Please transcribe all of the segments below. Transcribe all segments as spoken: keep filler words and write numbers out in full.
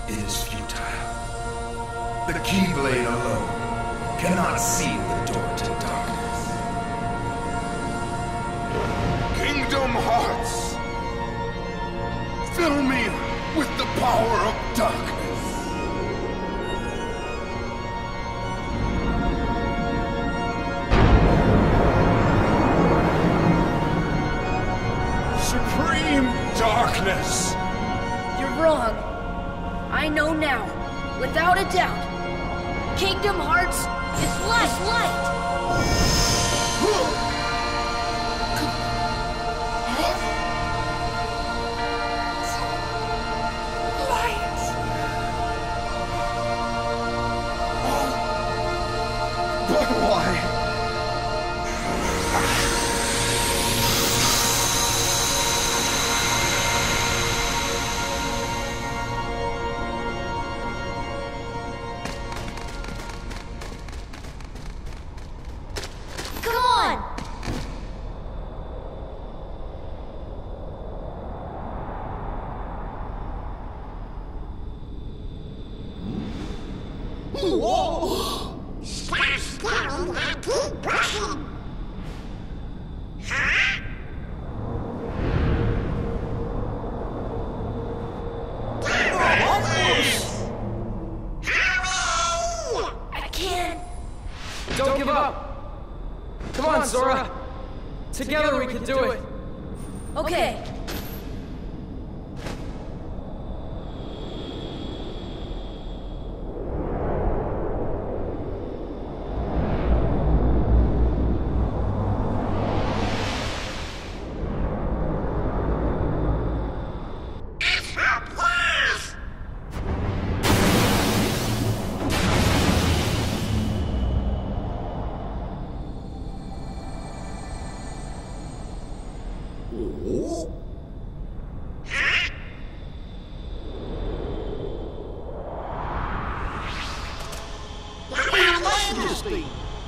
it is futile. The Keyblade alone cannot seal the door to darkness. Kingdom Hearts! Fill me with the power of darkness. Supreme darkness! You're wrong. I know now, without a doubt. Kingdom Hearts is less light! But why? Come on! Whoa! Stop stealing my toothbrushing! Huh? Hurry! I can't. Don't give up! Come on, Sora! Together we can do it! Okay. It's her paws! Huh? Majesty!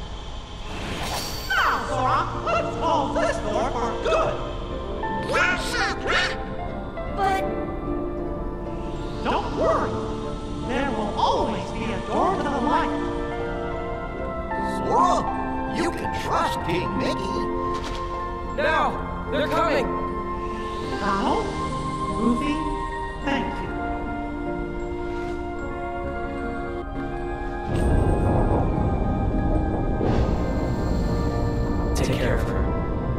Now, Sora, let's close this door for good! Your secret! But Don't worry, there will always be a door to the light. Sora, you can trust King Mickey. Now! They're coming! Donald, Ruthie, thank you. Take care of her.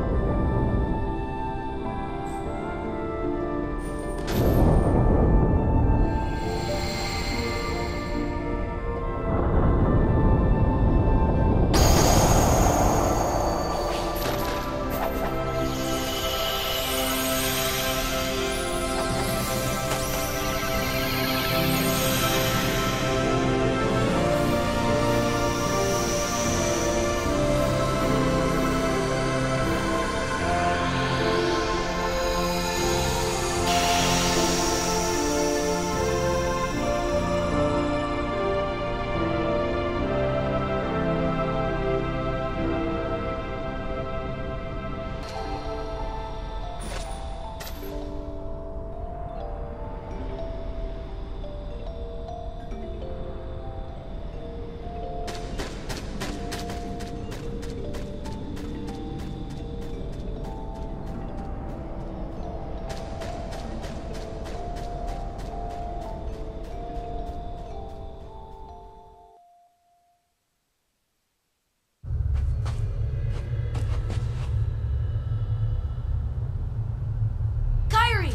Kyrie!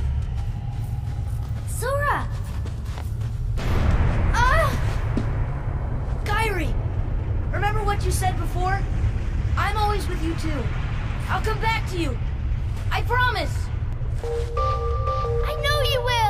Sora! Ah! Kyrie! Remember what you said before? I'm always with you too. I'll come back to you. I promise! I know you will!